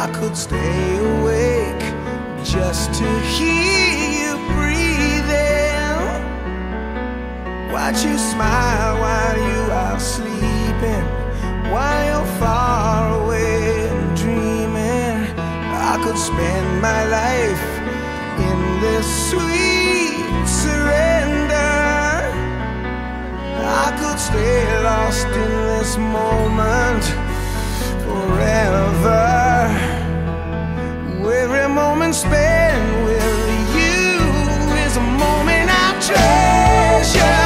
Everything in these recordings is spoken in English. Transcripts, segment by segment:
could stay awake just to hear you breathing. Watch you smile while you are sleeping, while you're far away and dreaming. I could spend my life in this sweet surrender. I could stay lost in this moment forever. Every moment spent with you is a moment I treasure.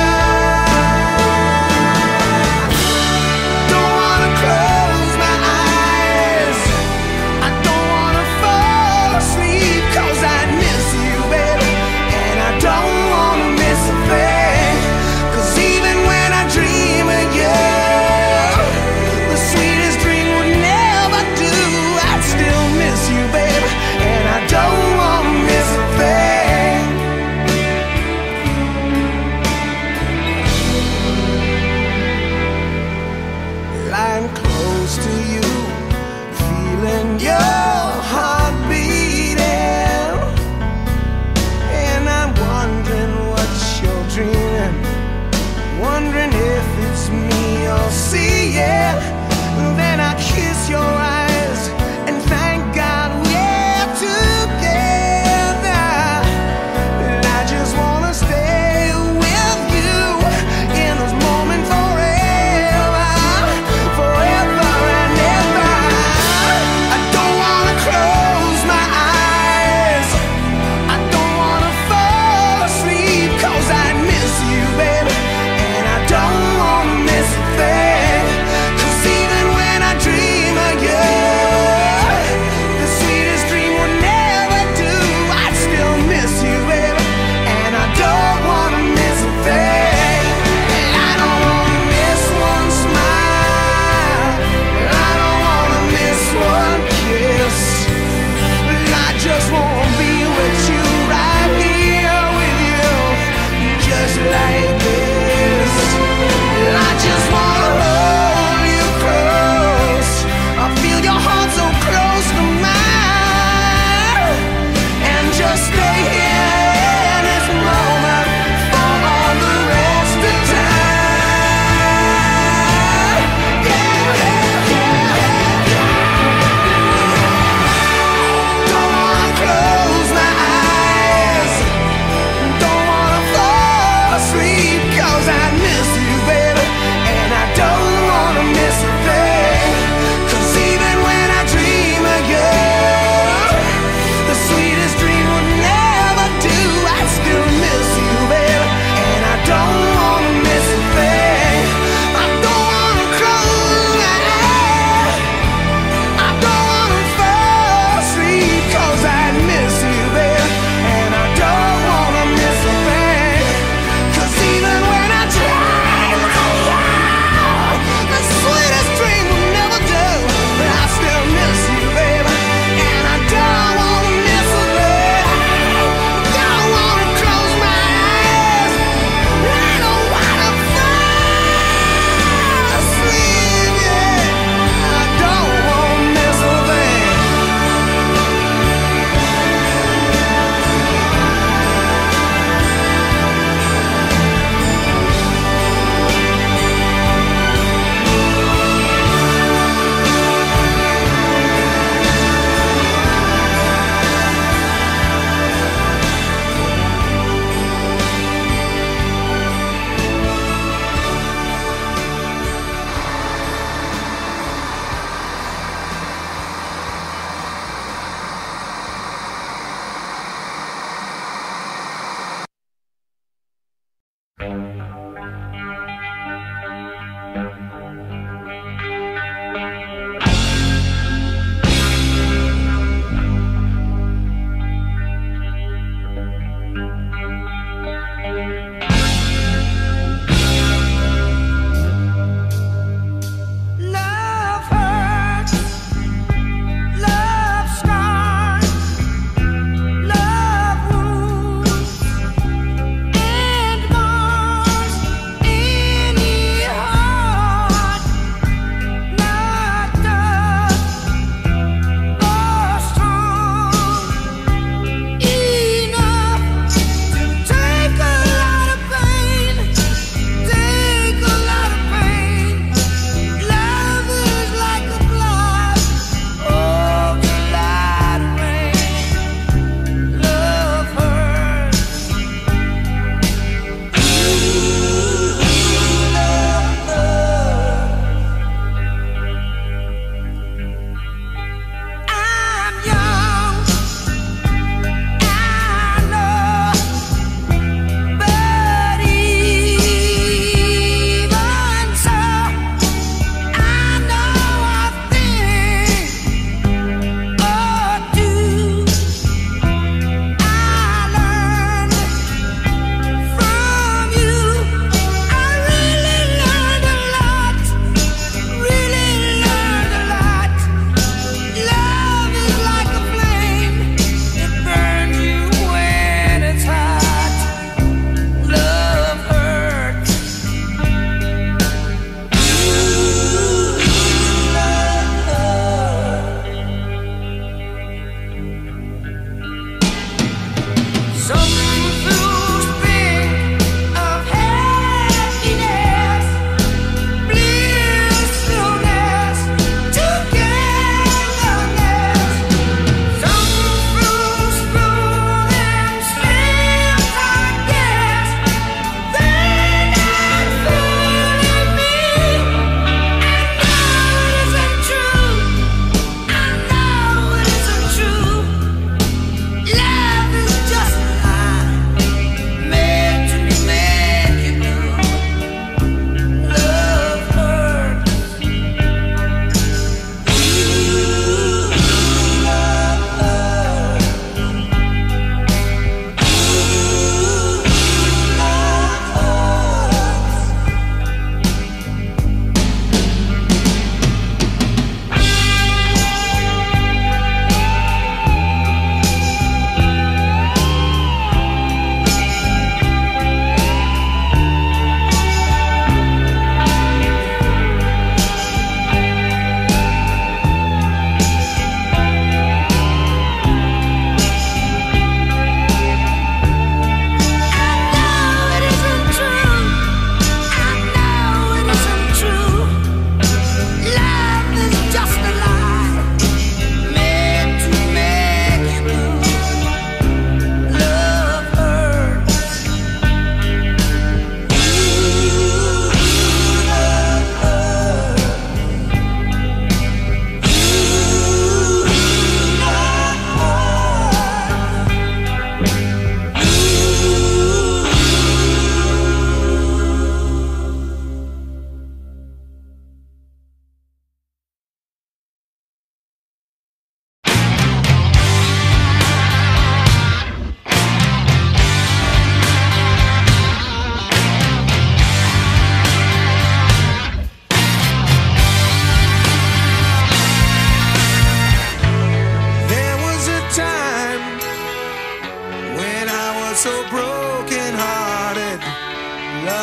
Don't wanna close my eyes, I don't wanna fall asleep, 'cause I miss you, baby, and I don't wanna miss a thing. 'Cause even when I dream of you, the sweetest dream would never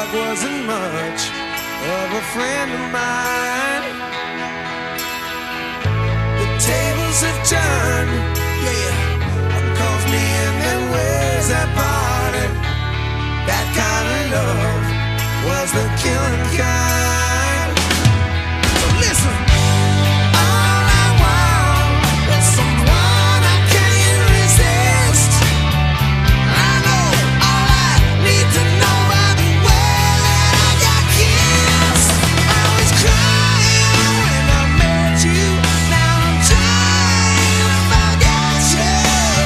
wasn't much of a friend of mine. The tables have turned, yeah. Uncalls me and then ways that parted. That kind of love was the killing kind. So listen, all I want is someone I can't resist. I know all I need to know by the way that I got kissed. I was crying when I met you. Now I'm trying to forget you.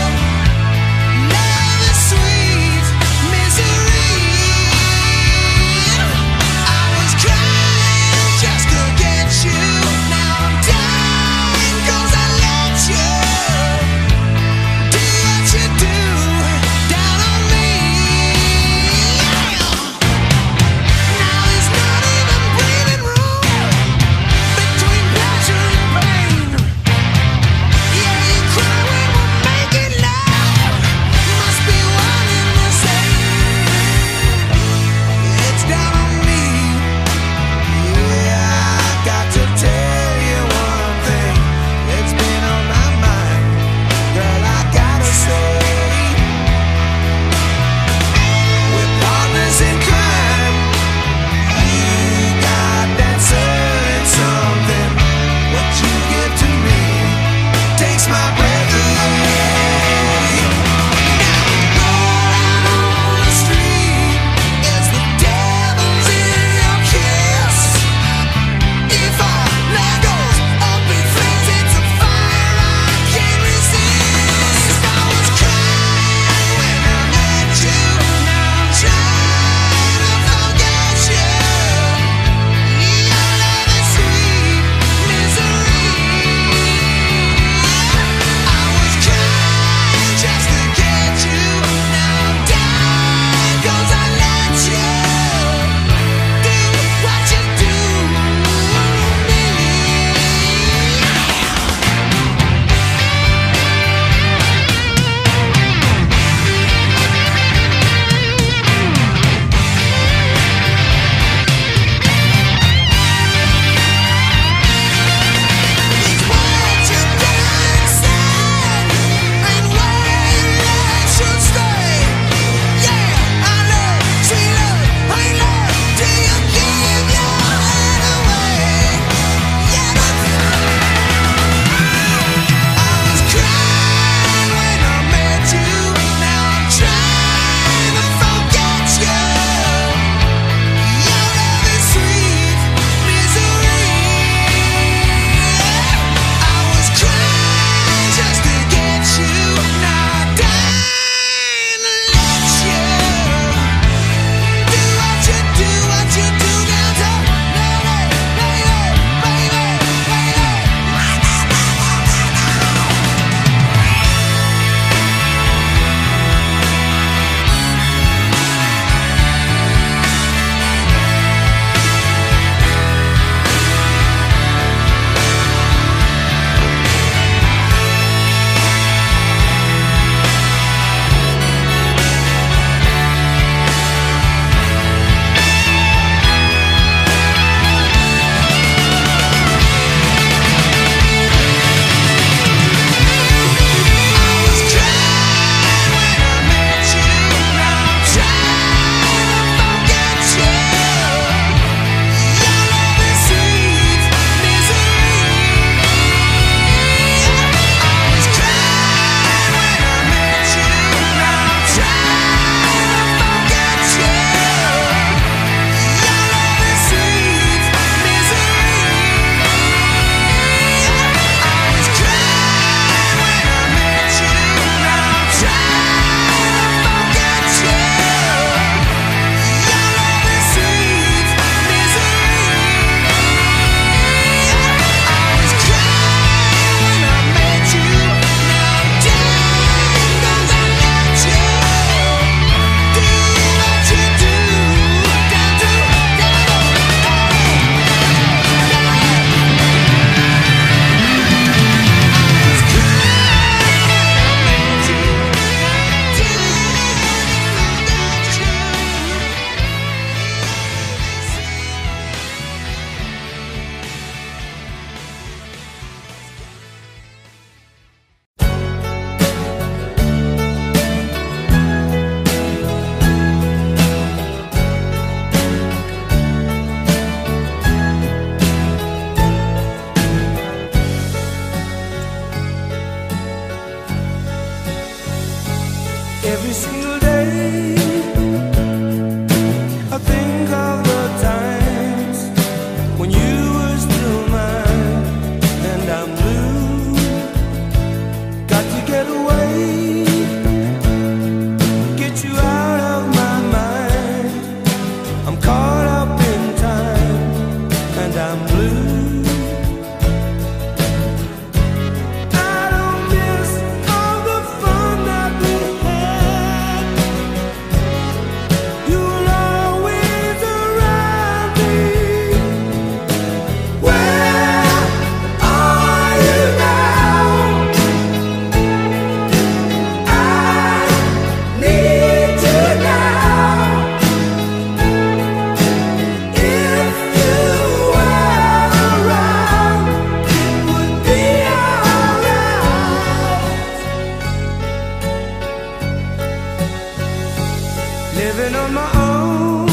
Love is sweet misery. I was crying Every single day I think of the times when you were still mine, and I'm blue. Got to get away, get you out of my mind. I'm caught up in time, and I'm blue. Living on my own,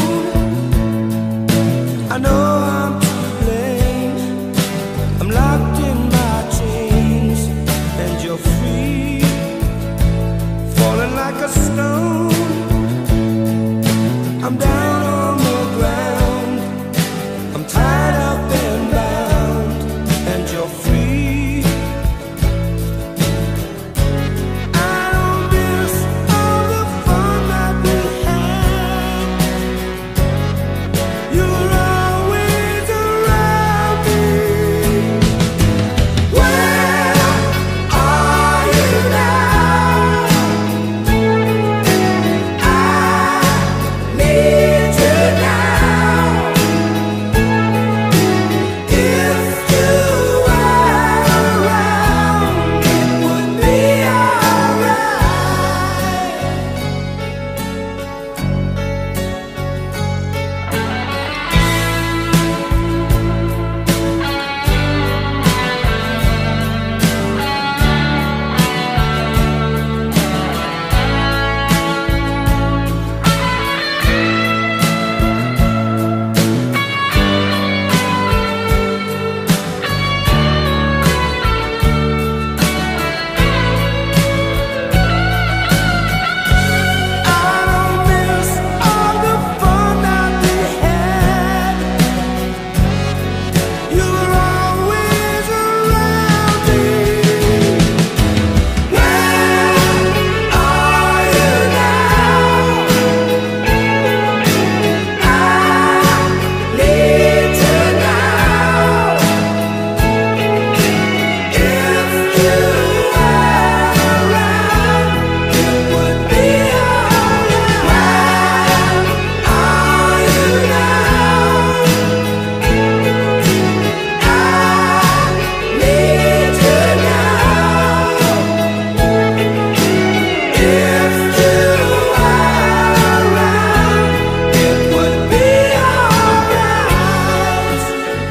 I know I'm to blame. I'm locked in my chains, and you're free, falling like a stone. I'm down on the ground, I'm tied up and bound, and you're free. I don't miss all the fun that we had. You're always around me. Where are you now? I need you now. If you were around, it would be alright. I don't miss all the fun that we had. You were always around me. Where are you now? I need you now. If you were around, it would be alright. Where are you now? I need you now. If you were around, it would be alright.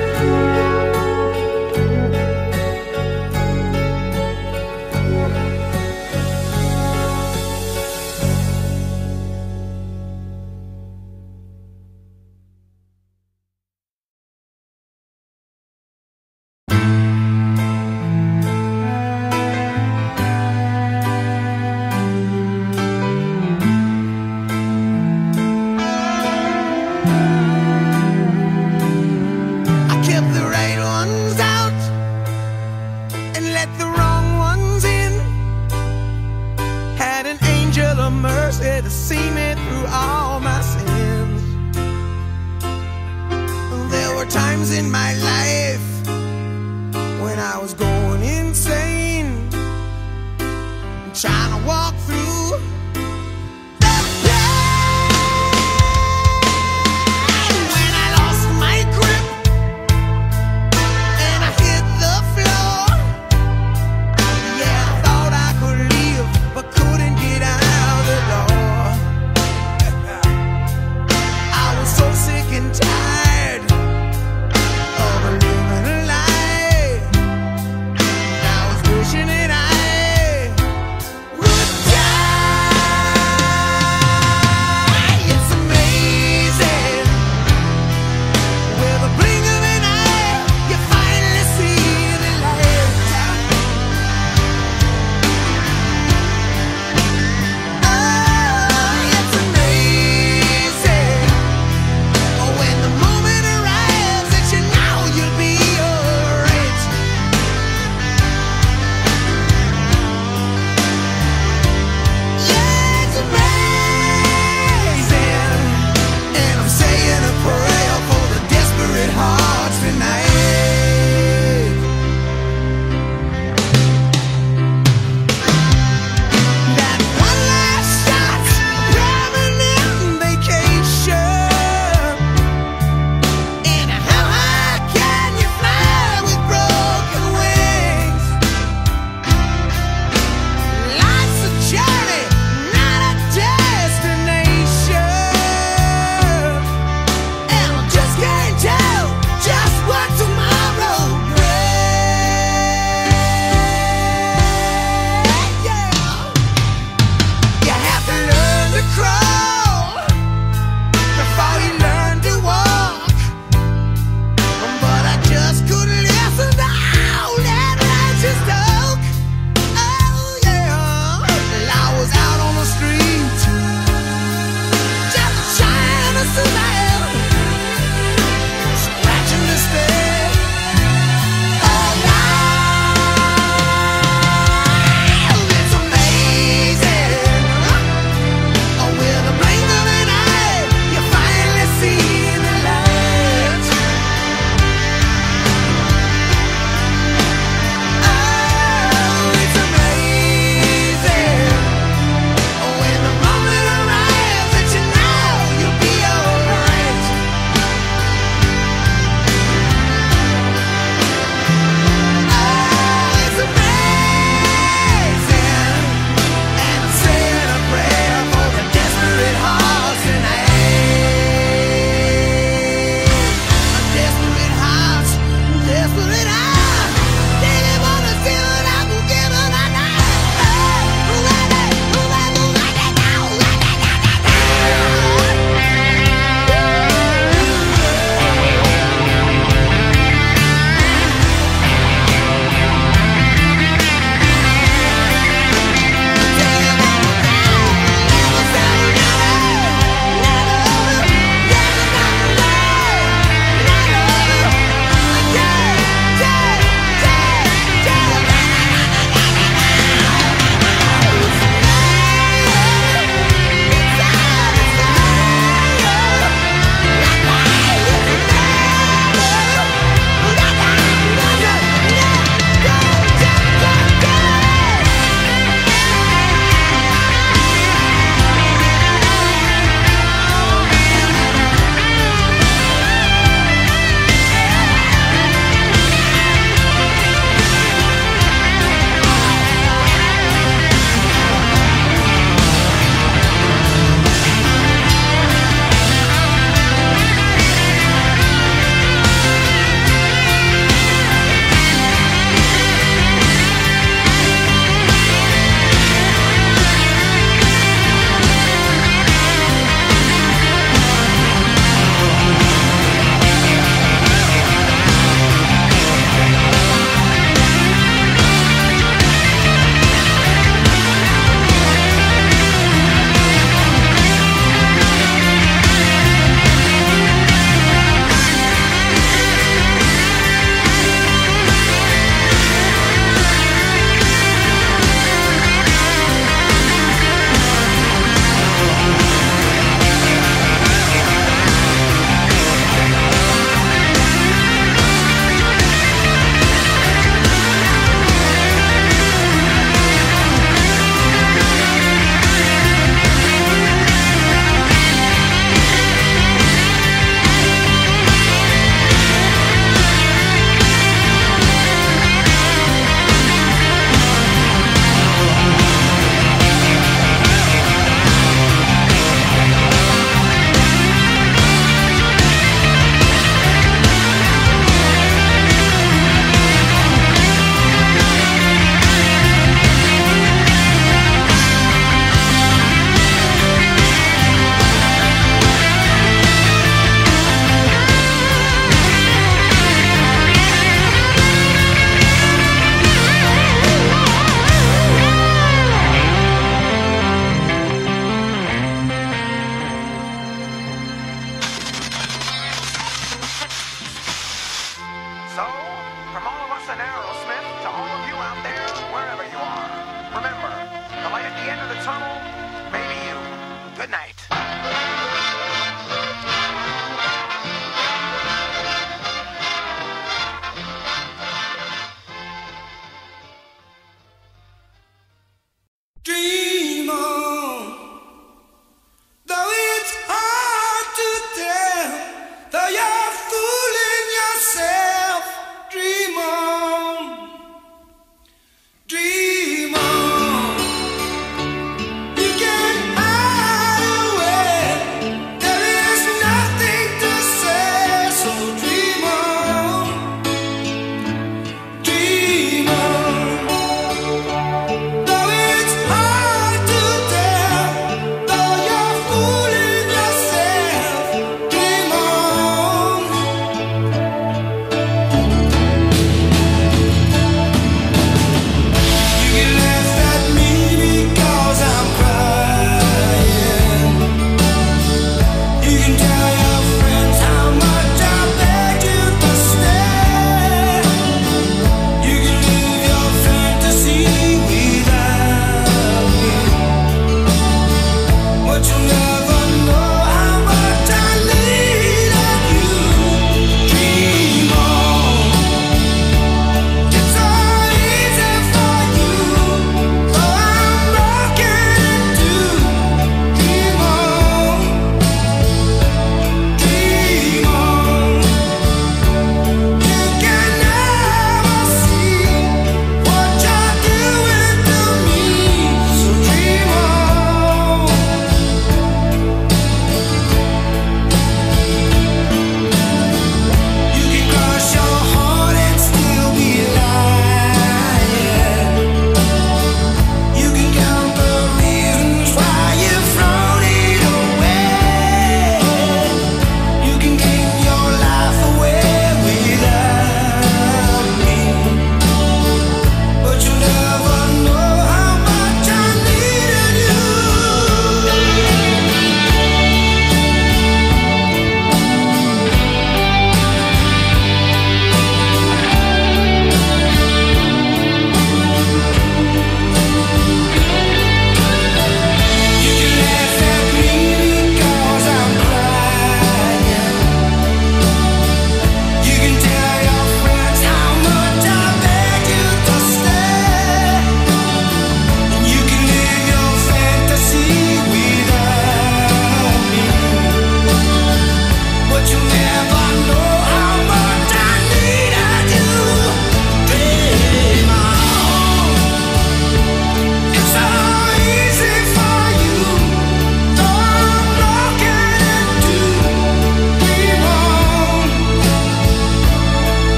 I kept the right ones out and let the wrong ones in. Had an angel of mercy to see me through all my sins. There were times in my life when I was going insane, trying to walk through the pain. When I lost my grip and I hit the floor, yeah, I thought I could leave but couldn't get out the door.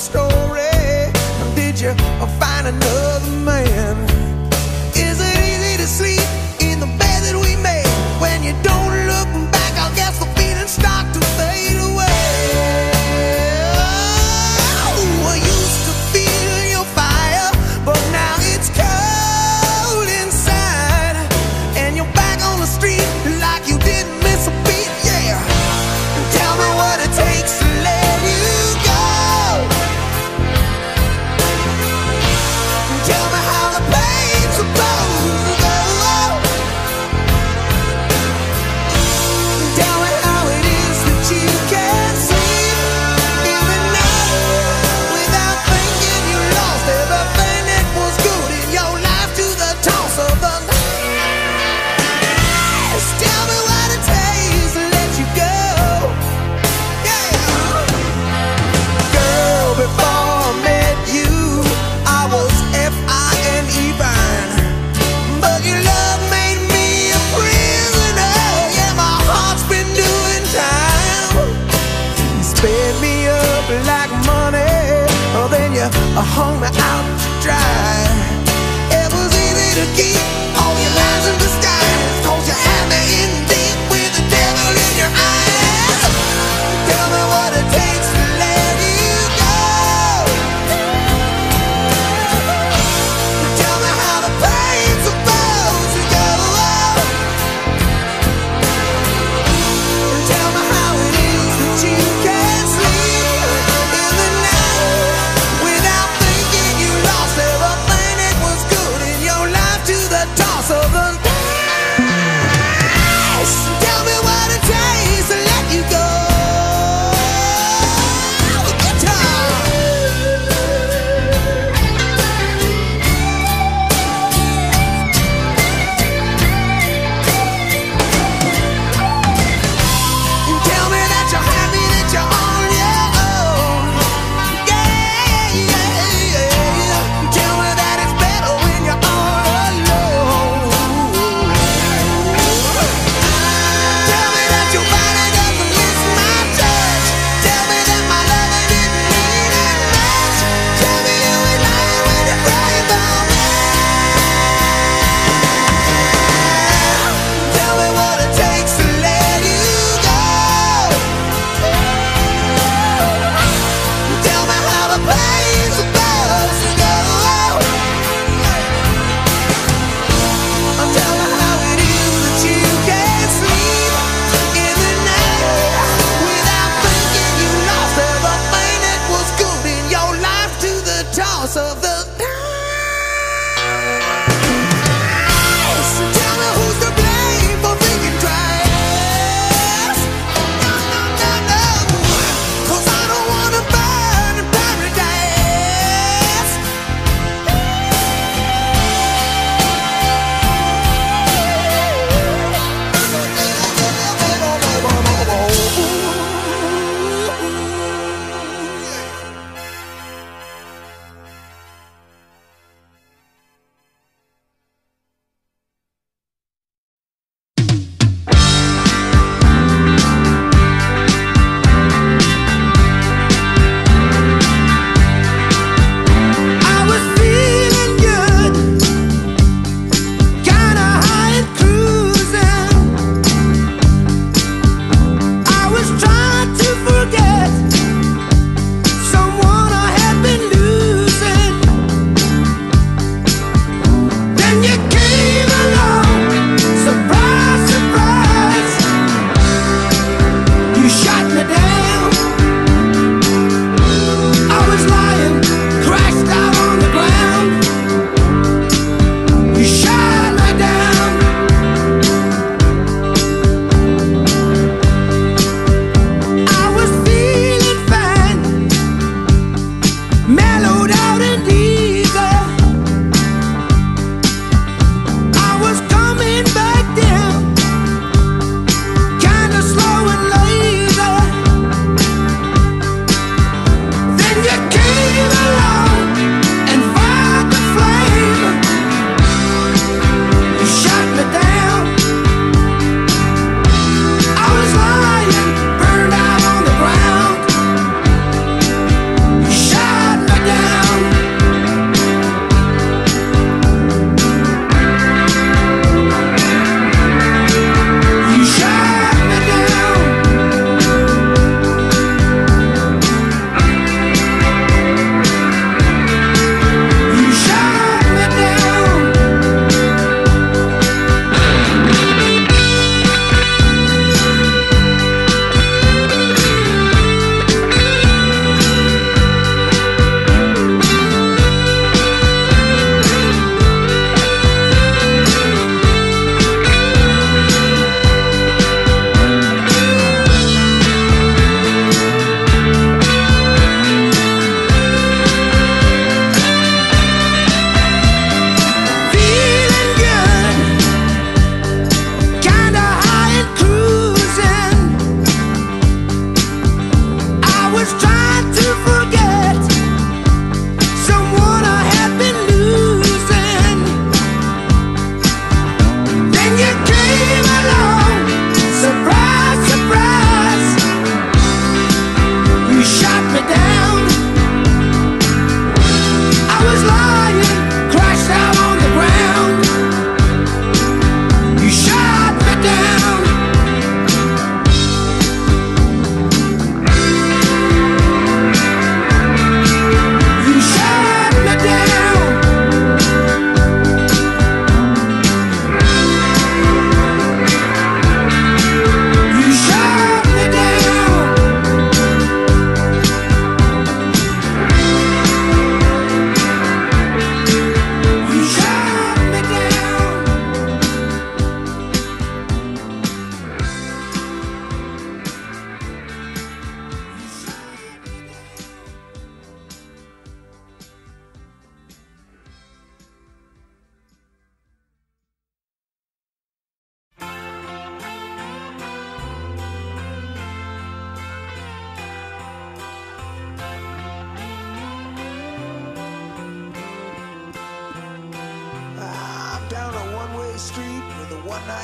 story? Did you find another man? Is it easy to sleep in the bed that we made? When you don't look back, I guess the feelings start to fade away. Oh, I used to feel your fire, but now it's cold inside. And you're back on the street like you didn't miss a beat, yeah. Tell me what it takes to let you go. Tell me how the pain's supposed to go. Tell me how it is that you can't sleep in the night without thinking you lost everything that was good in your life to the toss of the night. Tell me what it takes to let you go. Yeah. Girl, before I met you, I was F-I-N-E fine. But your love made me a prisoner. Yeah, my heart's been doing time. You sped me up like money, oh, then you hung me out to dry. It was easy to keep all your lies in disguise, 'cause you had me in deep with the devil in your eyes. Tell me what it takes to let you go. Tell me how the pain's supposed to go. Tell me how it is that you can't sleep in the night without thinking you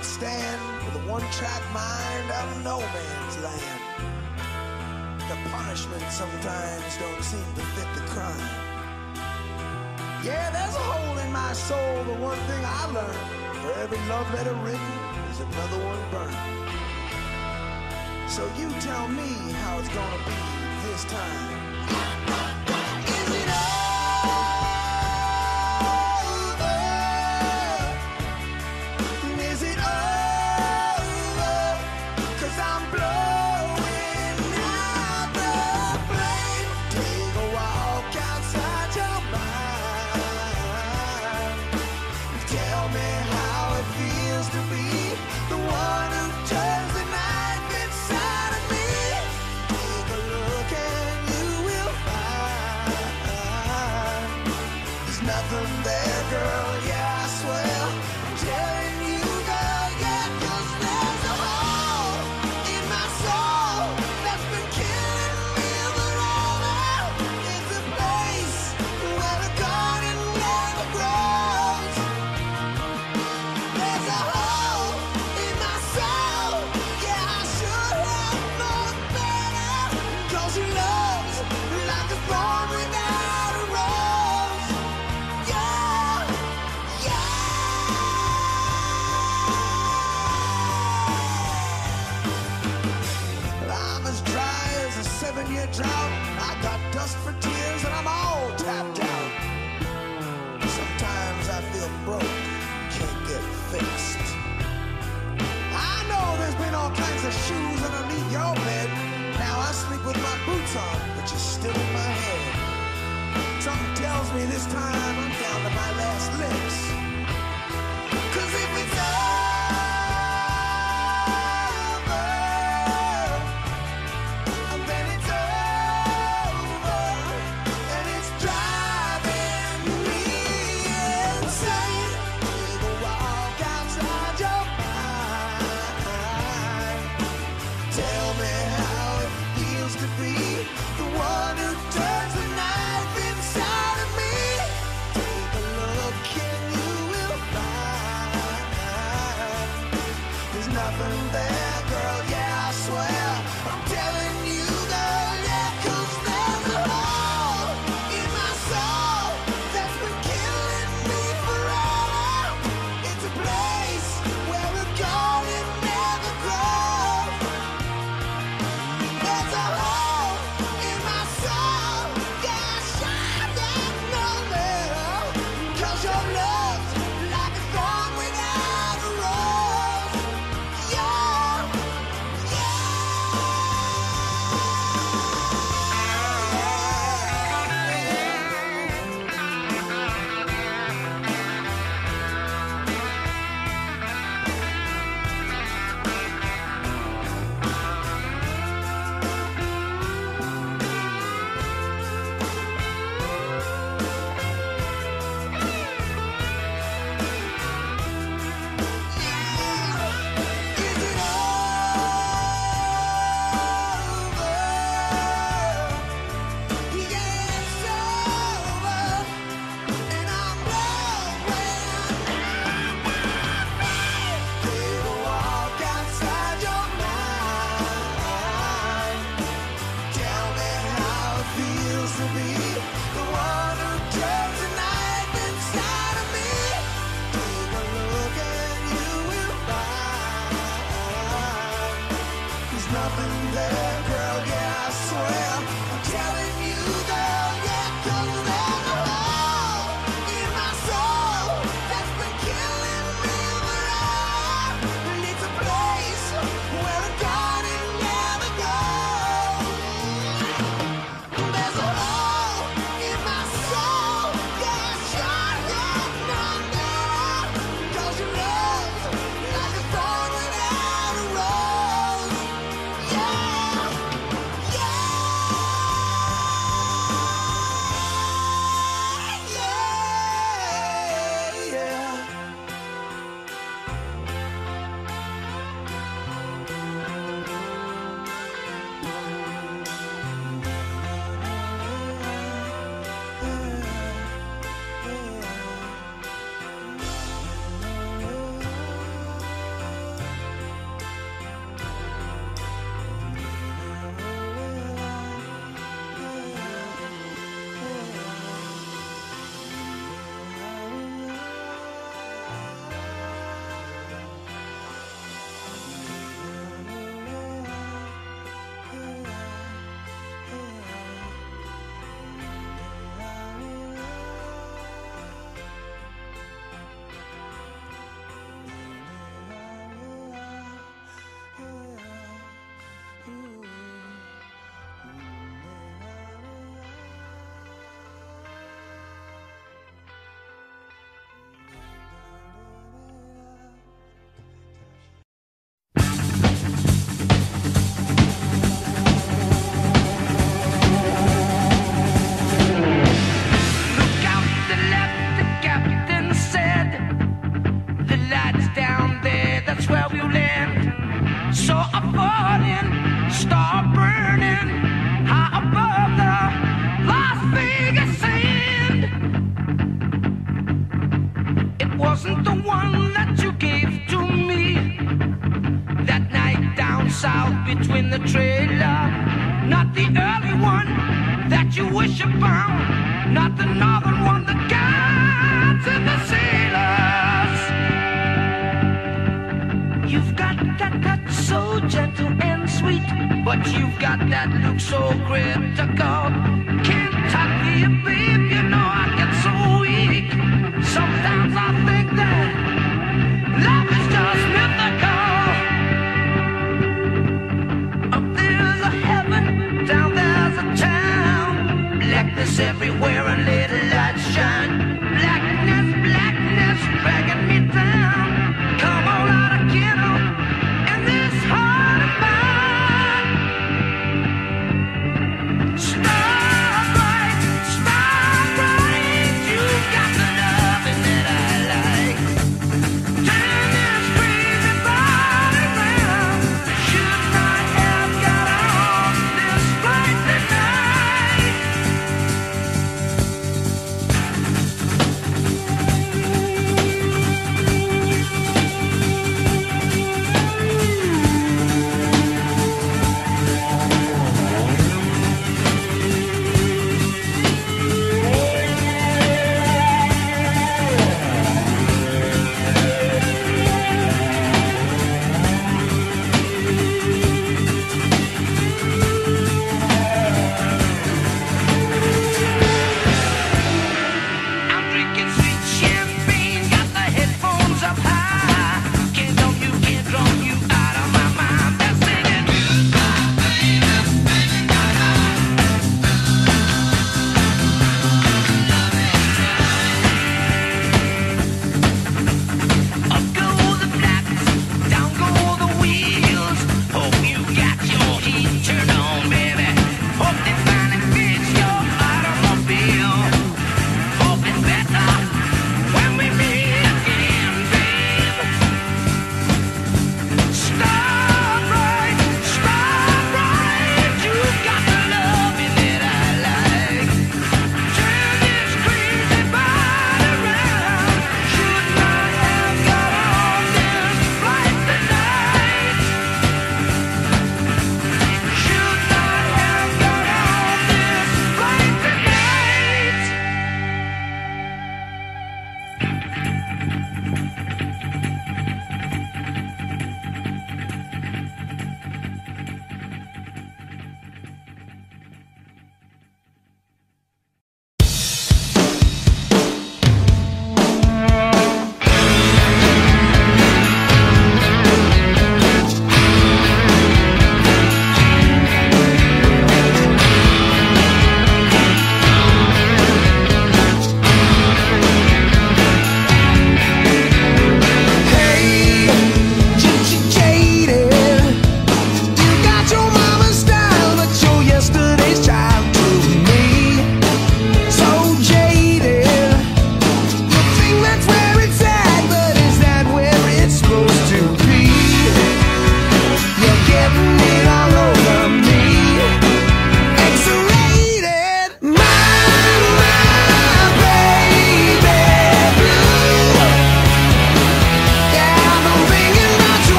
can't stand with a one-track mind out of no man's land. The punishment sometimes don't seem to fit the crime. Yeah, there's a hole in my soul, but one thing I learned: for every love letter written, there's another one burned. So you tell me how it's gonna be this time. Is it over? Is it over? 'Cause I'm blowing out the flame. Take a walk outside your mind. Tell me how it feels to be the one who turns the knife inside of me. Take a look and you will find there's nothing there, girl. Yeah, I swear I'm telling you, girl. Yeah, 'cause there's a hole in my soul that's been killing me. But all it's a place where the garden never grows. There's a hole in my soul. Yeah, I should have known better. 'Cause your love's like a thorn without a rose. Yeah, yeah. Well, I'm as dry as a 7-year drought. I got dust for tears and I'm all tapped out. Sometimes I feel broke, can't get fixed. I know there's been all kinds of shoes underneath your bed. Now I sleep with my boots on, but you're still in my head. Something tells me this time I'm down to my last licks. 'Cause if it's over, then it's over, and it's driving me insane. Take a walk outside your mind. Tell me how it feels to be the one who turns the knife inside of me. Take a look the trailer, not the early one that you wish upon, not the northern one, the guides and the sailors. You've got that touch so gentle and sweet, but you've got that look so critical. Can't talk to you, babe, you know I get so weak. Sometimes I think that life is just mythical. Up there's a heaven, down there's a town. Blackness everywhere and little lights shine. Blackness, blackness dragging me down. Come on out of kennel in this heart of mine. Starbright, starbright, you got the loving that I like. Turn this crazy body round. Should not have got on this flight tonight.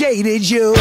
hated you.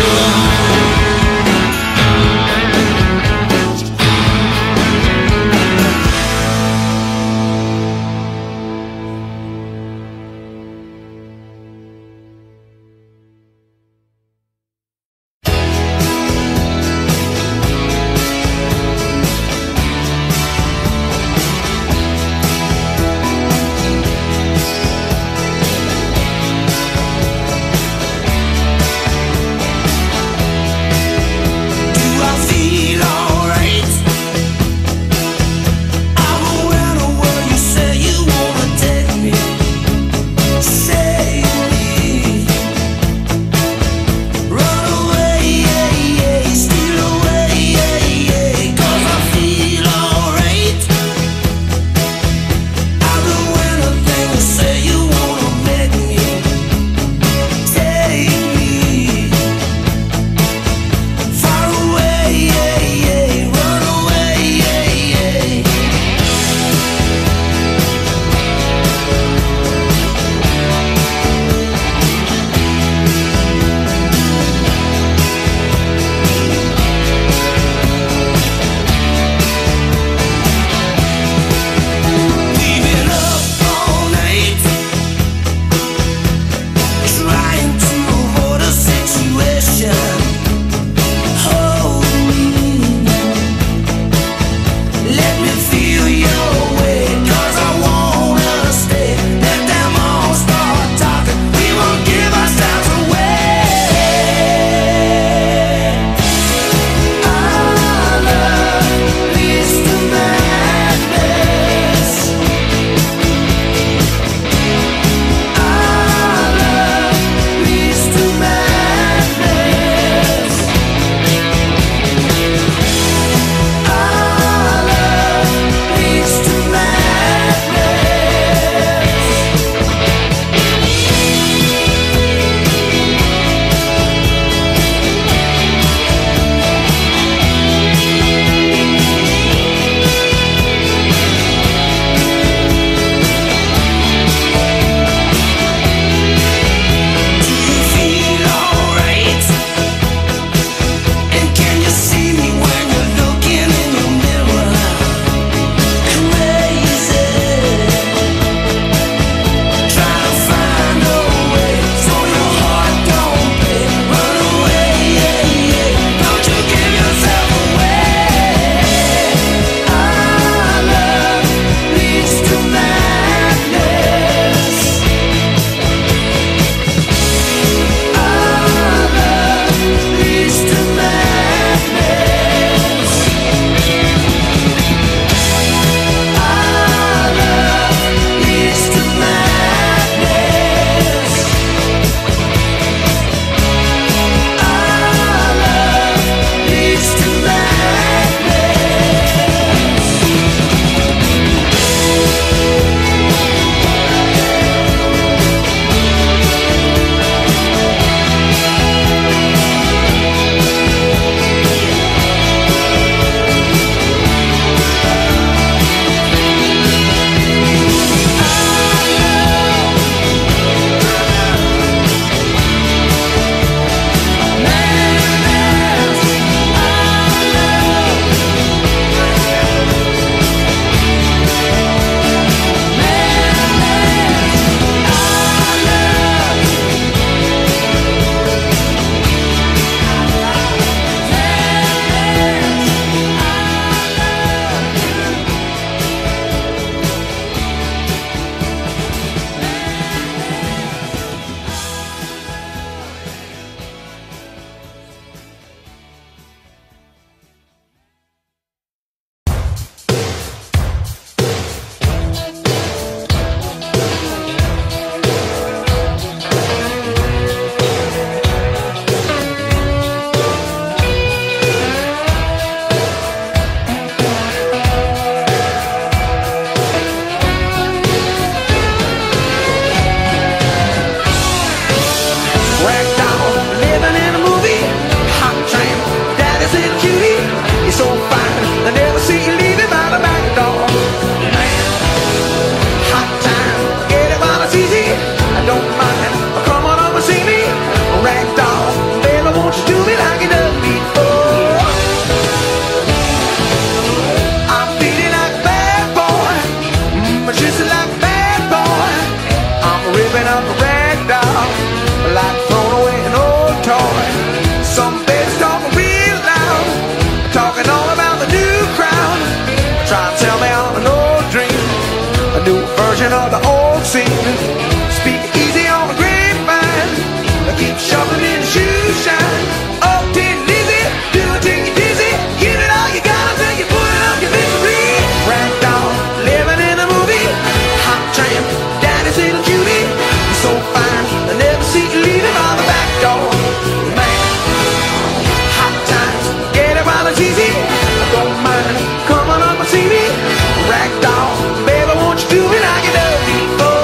like throwing away an old toy. Some babies talking real loud, talking all about the new crown, trying to tell me on an old dream, a new version of the old scene. Speak easy on the grapevine, keep shoving in the shoe shine. Oh, take it easy, do it till you're dizzy. Give it all you got until you put it up your victory. Ragdoll, living in a movie. Hot tramp, daddy's little cutie. You're so fine, I never see you leaving by the back door. Man, hot times, get it while it's easy. I don't mind, come on up and see me. Ragdoll, baby, won't you do me like you done before?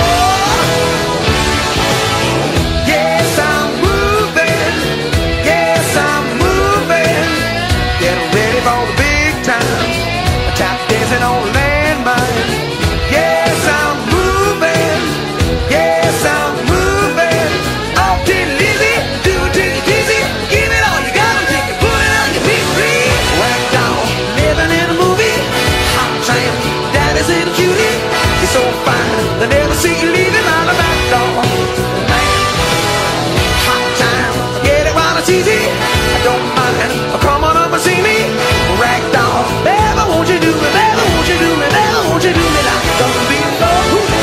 On landmine. Yes, I'm moving. Yes, I'm moving. Oh, till easy, do it till you're dizzy. Give it all you got until you put it on your feet free. Ragdoll, living in a movie. Hot tramp, daddy's little cutie. You're so fine, they never see you leaving out the back door. Man, hot time, get it while it's easy. I don't mind, come on up and see me. Ragdoll, baby, won't you do it, baby? Won't you do me, baby? Won't you do me like you done before?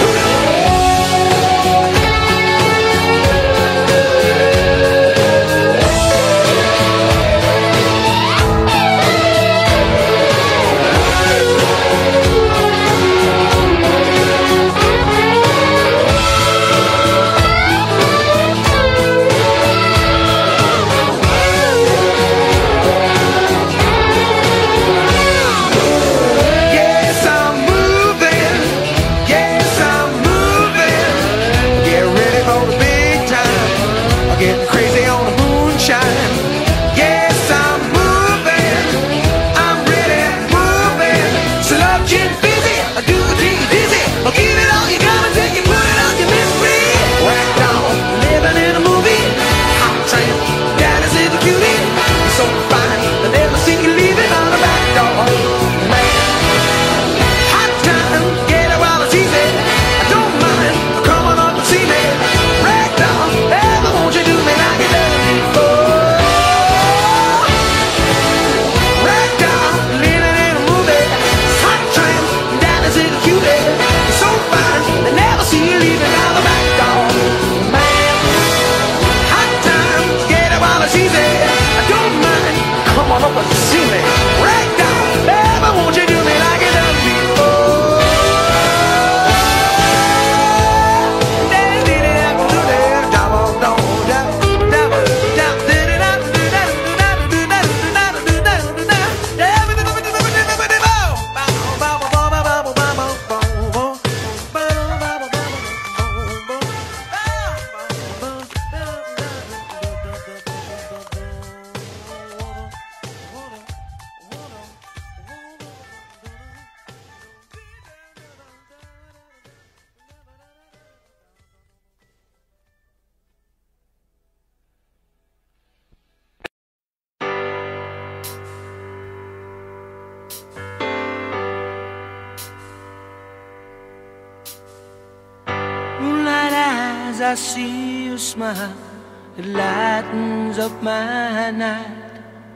I see you smile, it lightens up my night.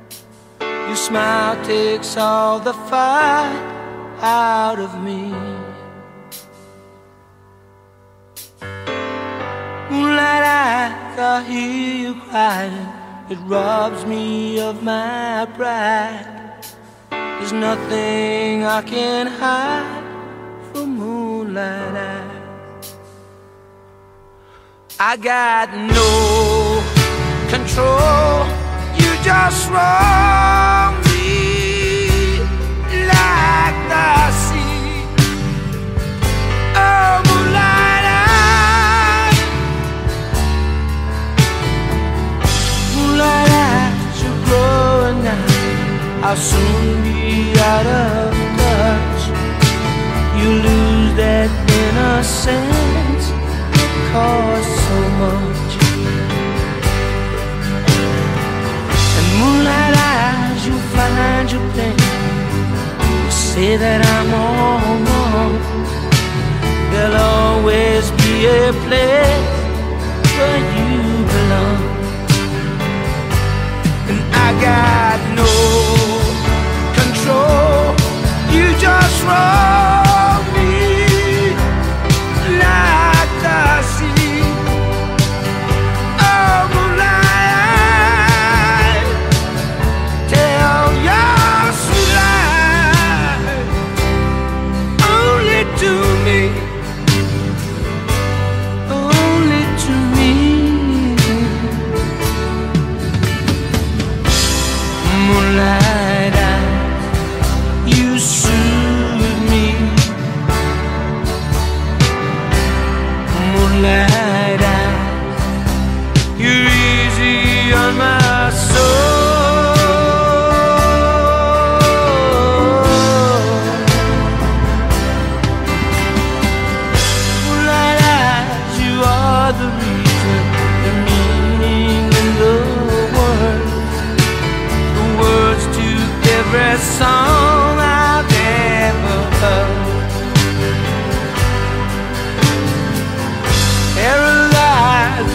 Your smile takes all the fight out of me. Moonlight eyes, I hear you crying, it robs me of my pride. There's nothing I can hide from moonlight eyes. I got no control, you just roll me like the sea. Oh, moonlight eyes, moonlight eyes, you're growing now. I'll soon be out of touch. You lose that innocence, cost so much. And moonlight eyes, you find your place. You say that I'm all wrong. There'll always be a place for you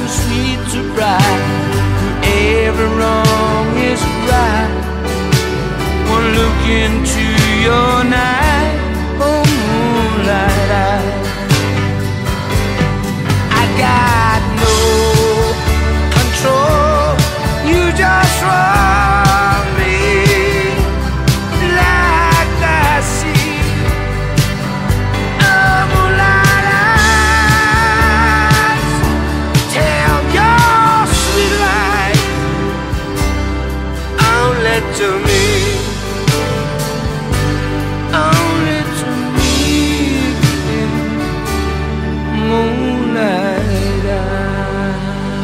sweet to bright. Every wrong is right. One look into your night, oh moonlight eyes. I got no control. You just run me like that sea. Oh moonlight eyes, tell your sweet light only to me. Only to me, moonlight eyes.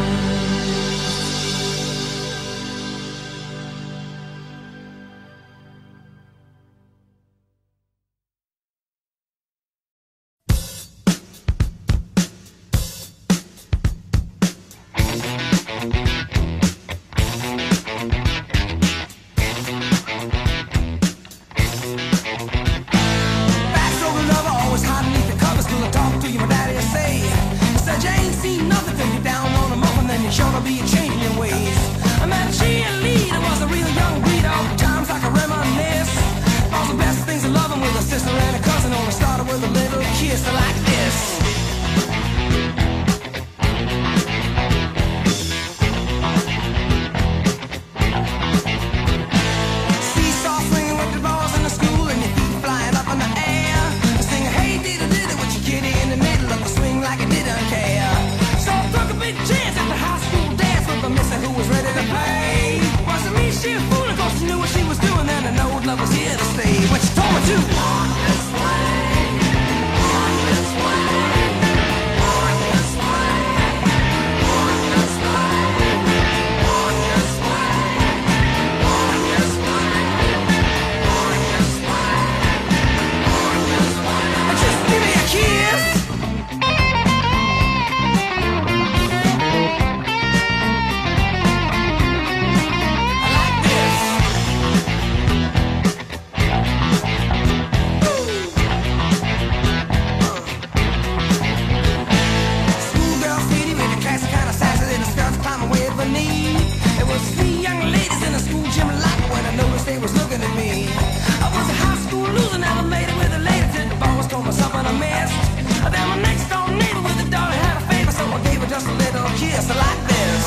Backstroke lover, always hide beneath the covers till I talk to you, my daddy will say. Said you ain't seen nothing till you're down on the muffin, then you're sure to be changing your ways. I met cheerleader, was a real young breed, all the times I can reminisce. All the best things of loving with a sister and a cousin, only started with a little kiss like this. Seesaw swinging with the balls in the school and your feet flying up in the air. Singing, hey, diddle diddle, with your kitty in the middle of the swing like it didn't care. So I took a big chance at the high school dance with a missing who was ready to play. Wasn't me, she was fooling, cause she knew what she was doing, and I know love was here to stay. When she told me to walk this way, walk this way, walk this way, walk this way, walk this way, walk this way, walk this way, walk this way. Just give me a kiss. I like this. Schoolgirl city with the classy kind of sassy little skirts climbing way beneath. There was 3 young ladies in the school gym locker when I noticed they was looking at me. I was a high school loser, never made it with a lady till the boss told me something I missed. Then my next door neighbor with a daughter had a favor, so I gave her just a little kiss like this.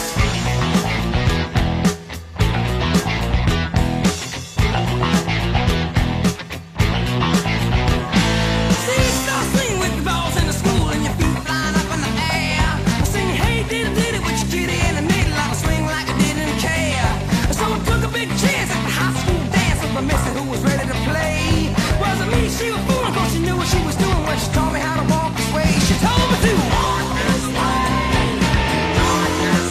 Seesaw swing with the balls in the school and your feet flying up in the air. Sing, hey, diddle diddle, with your kitty in the middle of a swing like I didn't care. So I took a big chance at the high school dance with a missy who was ready to play. Wasn't me, she was fooling, cause she knew what she was doing when she taught me how to walk this way. She told me to walk this way, walk this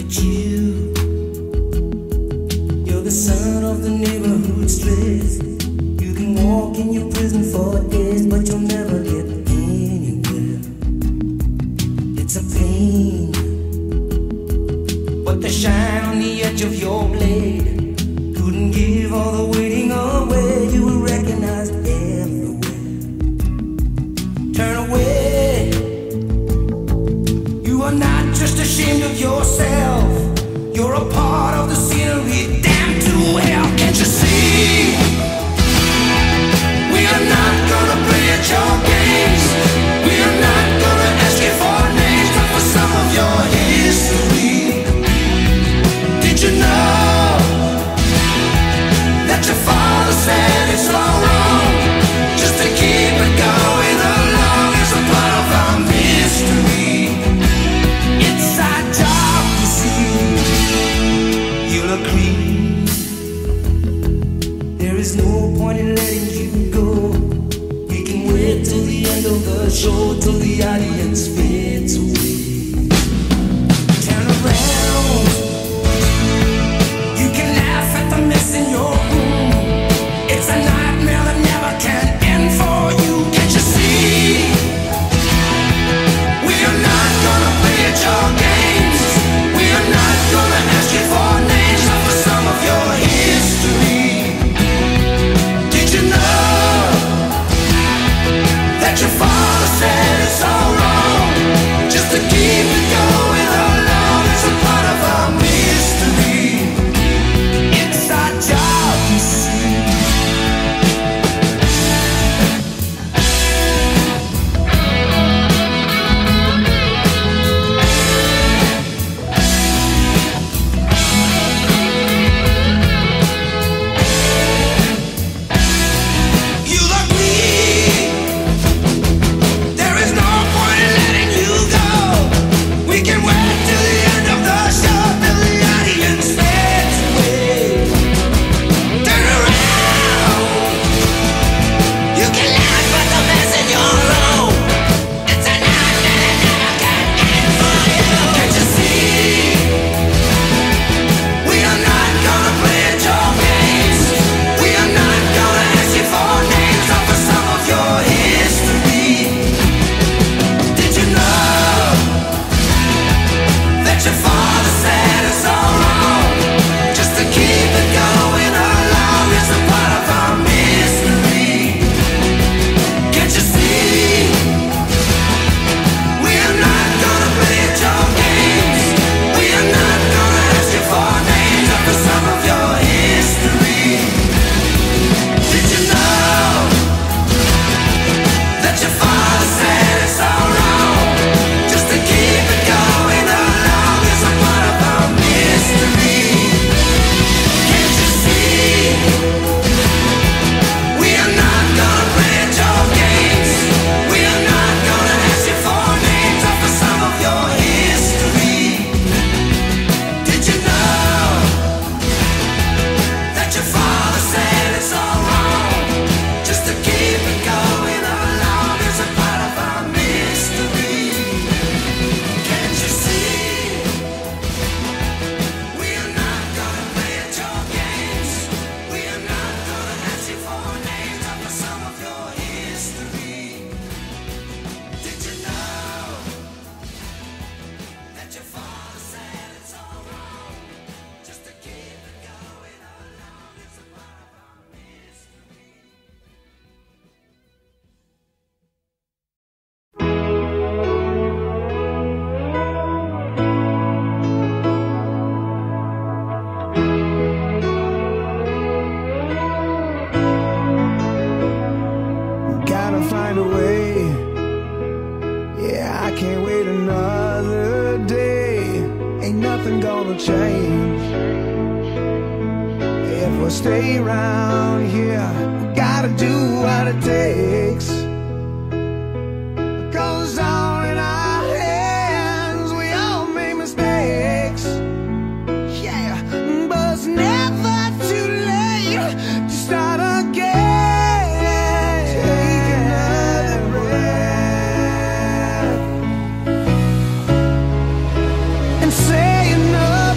at you. You're the son of the neighborhood stress. You can walk in your prison for days, but you'll never get anywhere. It's a pain, but the shine on the edge of your blade couldn't give all the waiting away. You were recognized everywhere. Turn away. You are not just ashamed of yourself. You're a part of the scenery. Damn to hell, can't you see? We are not gonna play at your games. We are not gonna ask you for names, but for some of your history. Did you know that your father said it's all wrong? Just to keep it going along is a part of our mystery. It's our job to see. You'll agree. There is no point in letting you go. We can wait till the end of the show, till the audience fades away. Turn around. You can laugh at the mess in your room. It's a nightmare that never can end for you. Can't you see? We are not gonna play at your games. We are not gonna ask you for names, but for some of your history. Did you know that your father said it's all wrong? Just to keep it going along is a part of our mystery. It's our job, you see. You love me. There is no point in letting you go. We can wait till the end of the show, till the audience fades away. Turn around. You can laugh at the mess in your room. It's a nightmare that never can end for you. Can't you see? We are not gonna play at your games. We are not gonna ask you for names, or for some of your history. Did you know that your father said it's all wrong? Just to keep it going along is a part of our mystery. Can't you see? We are not gonna play at your games. We are not gonna ask you for names, or for some of your history. Did you know that your father said it's all wrong? Just to keep it going along is a part of our mystery. Can't you see? We are not gonna play at your games. We are not gonna ask you for names, or for some of your history. Did you know that your father said it's all wrong? Just to keep it going along is a part of our mystery. Can't you see? We are not gonna play at your games. We are not gonna ask you for names, or for some of your history. Did you know that your father said it's all wrong? Just to keep it going along is a part of our mystery. Gotta find a way. Yeah, I can't wait another day. Ain't nothing gonna change. If we stay around here, we gotta do what it takes. Cause all in our hands, we all make mistakes. Yeah, but it's never too late to start again. Take another breath and say enough.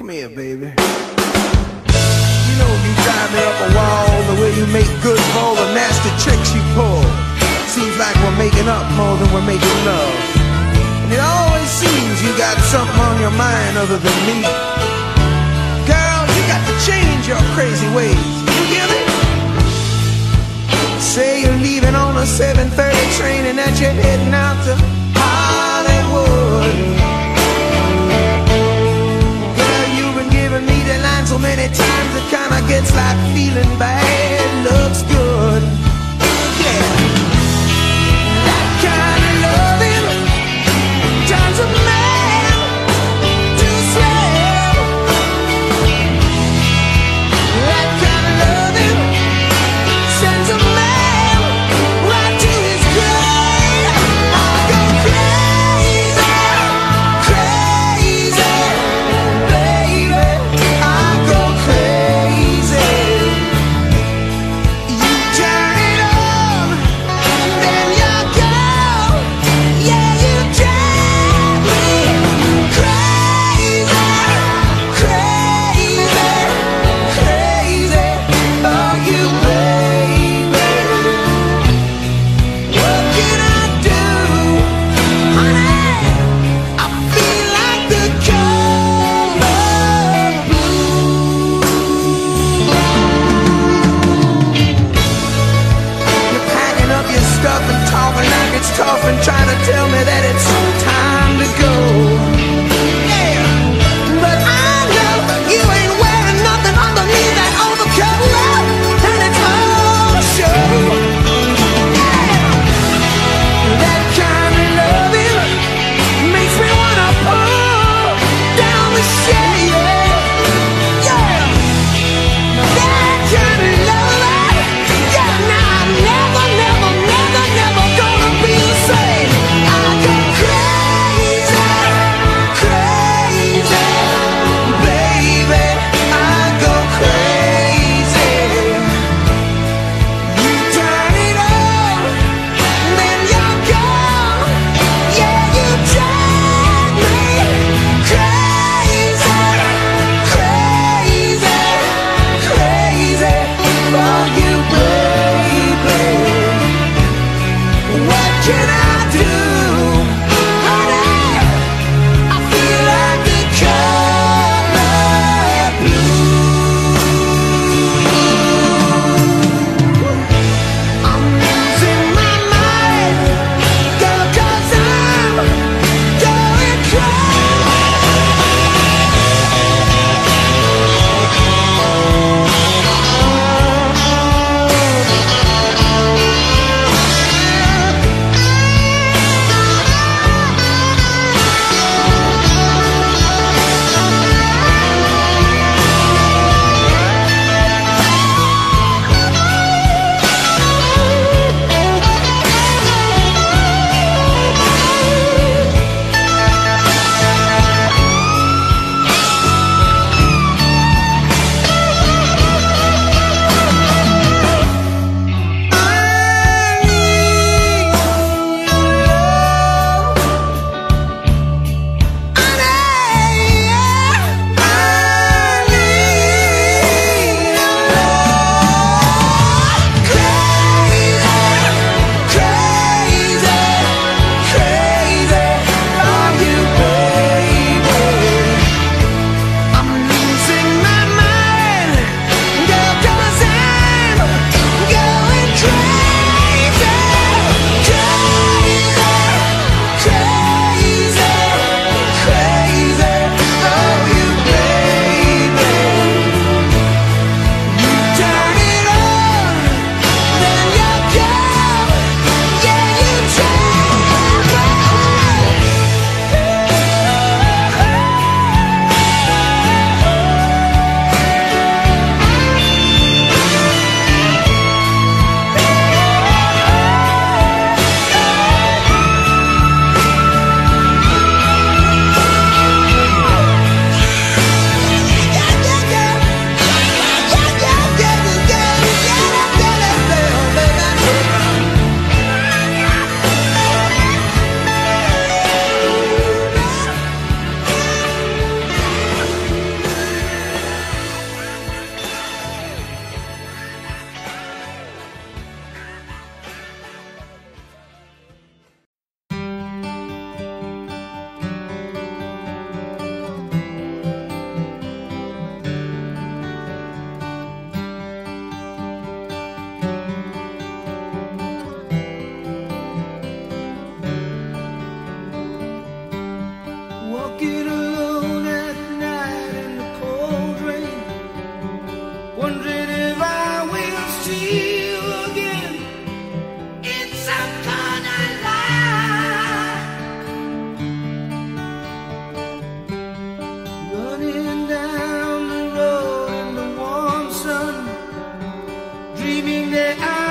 Come here, baby. You know you drive me up a wall, the way you make good for all the nasty tricks you pull. Seems like we're making up more than we're making love. And it always seems you got something on your mind other than me. Girl, you got to change your crazy ways. You hear me? Say you're leaving on a 7:30 train and that you're heading out to Hollywood. Girl, you've been giving me the line so many times it kinda gets like feeling bad looks good. Yeah, that kind of loving turns a man to slave. That kind of loving sends a man right to his grave. I go crazy, crazy, baby. I go crazy. dreaming that I